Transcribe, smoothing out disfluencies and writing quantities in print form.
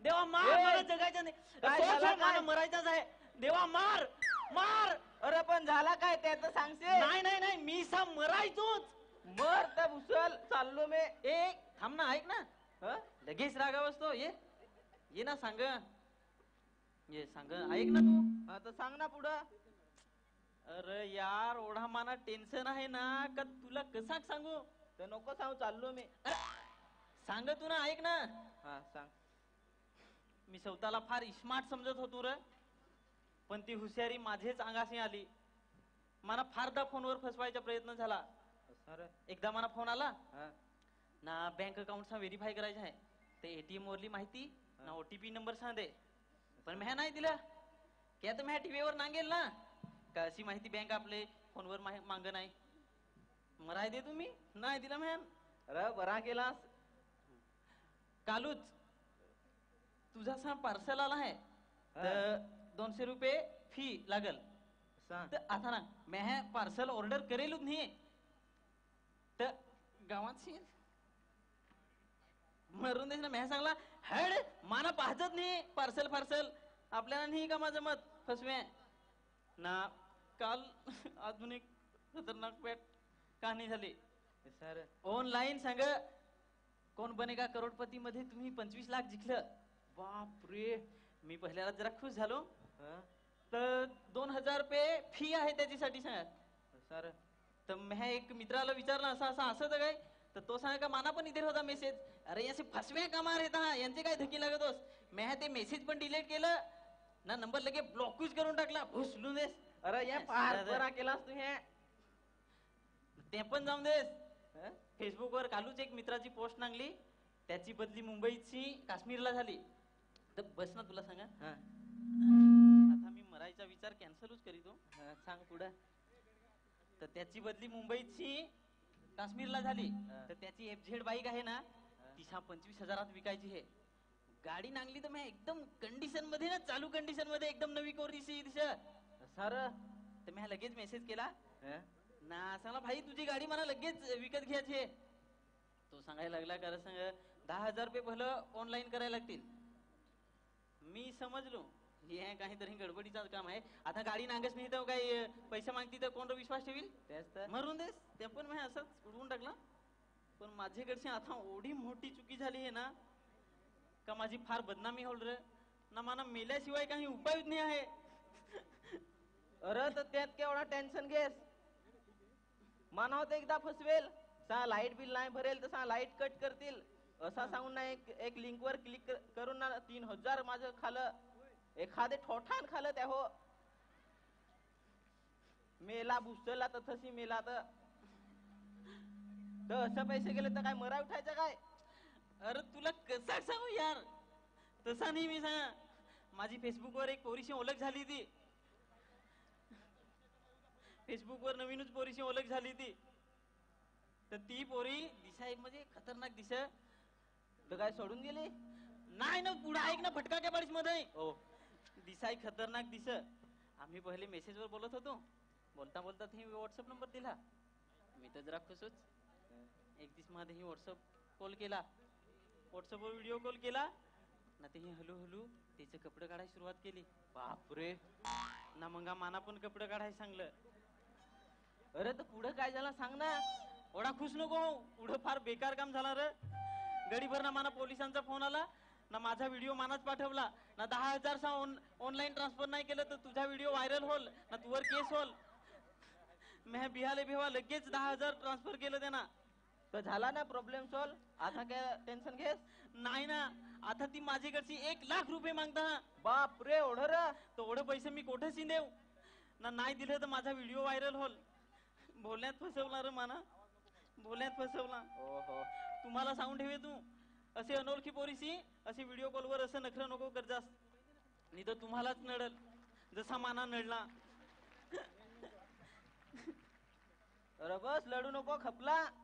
देवा मार, मला जगायचं नाही. सोड, सोड, मला मरायचंच आहे. देवा मार मार. अरे पण झाला काय त्याचं सांगशील? नाही नाही नाही, मी मरायचोच. मर तर उचल, चाललो मी. एक थांब ना, ऐक ना. लगेच रागावस तो. ये ना, सांग. ये सांग, ऐक ना तू. आता सांग ना पुढं. अरे यार, ओढा माना टेन्शन आहे ना, का तुला कसा सांगू? तर नको सांगू, चाललो मी. सांग तू ना, ऐक ना. हा सांग. मी स्वतःला फार स्मार्ट समजत होतो रे, पण ती हुशारी माझेच अंगाशी आली. मला फारदा फोनवर फसवायचा प्रयत्न झाला. एकदा मला फोन आला ना, बँक अकाउंट व्हेरीफाय करायचं आहे, ते एटीएम वरली माहिती ना ओटीपी नंबर सांग दे. पण म्या नाही दिला. की आता म्या टीव्हीवर नांगेल ना का अशी माहिती बँक आपले फोनवर मांग नाही. मराय दे तुम्ही, नाही दिला म्या. अरे बरा केलास. कालूच तुझा पार्सल आला आहे, तर 200 रुपये फी लागल. तर आता ना मैं पार्सल ऑर्डर करेलच नाही, तर गावात मरून देस ना. मैं सांगला हड माना पाहतच नाही पार्सल फार्सल, आपल्याला नाही का माझं मत फसवे ना. काल अजून एक खतरनाक पेट कहाणी झाली. सर ऑनलाईन सांग, कोण बनेगा करोडपती मध्ये तुम्ही 25 लाख जिंकलं. बाप रे, मी पहिल्याला जरा खुश झालो. तर 2000 रुपये फी आहे त्याच्यासाठी सांगा सर. तर मी एक मित्राला विचारलं असं असं असं तर काय, तर तो सांगा का माना पण इथे होता मेसेज. अरे याचे फसवे कामार येत हा, यांचे काय धक्की लागत होस. मी ते मेसेज पण डिलीट केलं ना, नंबर लगे ब्लॉकच करून टाकला. भुसलून देस. अरे या फार बरा केलास तू. हे ते पण जाऊन देस. फेसबुकवर कालूच एक मित्राची पोस्ट नांगली, त्याची बदली मुंबईची काश्मीरला झाली. तर बस ना, तुला सांगा आता मी मरायचा विचार कॅन्सलच करीतो. सांग पुढं. तर त्याची बदली मुंबईची काश्मीरला झाली. तर त्याची FZ बाईक आहे ना, ती 25,000 विकायची आहे. गाडी नांगली तर मी एकदम कंडिशन मध्ये ना, चालू कंडिशन मध्ये एकदम नवी कोरी सर. तर मी लगेच मेसेज केला ना, सांगला भाई तुझी गाडी मला लगेच विकत घ्यायची आहे. तो सांगायला लागला का सांग 10,000 रुपये भलं ऑनलाईन करायला लागतील. मी समजलो हे काहीतरी गडबडीचं काम आहे. आता गाडी नांगच नाही तर काही पैसे मागती तर कोण विश्वास ठेवील. मरून देस. ते पण मी असंच उडवून टाकला. पण माझ्याकडची आता एवढी मोठी चुकी झाली आहे ना, का माझी फार बदनामी होल रे ना. मला मेल्याशिवाय काही उपायच नाही आहे. अरे तर त्यात केवढा टेन्शन घेस. मानव एकदा फसवेल, लाईट बिल नाही भरेल तर लाईट कट करतील असा सांगून ना, एक लिंक वर क्लिक करून ना 3000 माझं खालं. एखादे ठोठान खालं त्या हो. मेला भुसला तर तशी मेला तर असं पैसे गेले तर काय मरा उठायचं काय. अरे तुला कसा सांगू यार, तसा नाही मी सांगा. माझी फेसबुकवर एक पोरीशी ओळख झाली. ती फेसबुकवर नवीनच पोरीशी ओळख झाली. तर ती पोरी दिशा एक म्हणजे खतरनाक दिशा. तर काय सोडून गेली नाही ना. पुढे ऐक ना, फटका काय पडीस मध्ये दिशा एक खतरनाक दिशा. आम्ही पहिले मेसेजवर बोलत होतो. बोलता बोलता ही व्हॉट्सअप नंबर दिला. मी तर जरा खुशच. एक दिवस मध्ये ही व्हॉट्सअप कॉल केला. व्हॉट्सअपवर व्हिडिओ कॉल केला ना, ते हळूहळू त्याचे कपडे काढायला सुरुवात केली. बापरे ना, मग माना पण कपडे काढायला सांगलं. अरे तर पुढे काय झालं सांग ना. एवढा खुश नको. पुढं फार बेकार काम झालं रे. गडीभर ना माना पोलिसांचा फोन आला ना, माझा व्हिडिओ मानाच पाठवला ना. 10,000 ऑनलाईन ट्रान्सफर नाही केलं तर तुझा व्हिडिओ व्हायरल होल ना, तुवर केस होल. मी बिहाले भिवा लगेच 10,000 ट्रान्सफर केलं त्यांना. तर झाला ना प्रॉब्लेम सॉल्व. आता काय टेन्शन घेस नाही ना. आता ती माझ्याकडची 1,00,000 रुपये मागता. बाप रे एवढं रे. तर एवढे पैसे मी कोठेच देऊ ना. नाही दिले तर माझा व्हिडिओ व्हायरल होल. बोलण्यात फसवला रे माना, बोलण्यात फसवला. ओहो. तुम्हाला सांगून ठेवे, तू असे अनोळखी पोरीशी असे व्हिडिओ कॉलवर असं नखर नको करजास, नाही तर तुम्हालाच नडल जसा माना नडला. अरे बस लढू नको, खपला.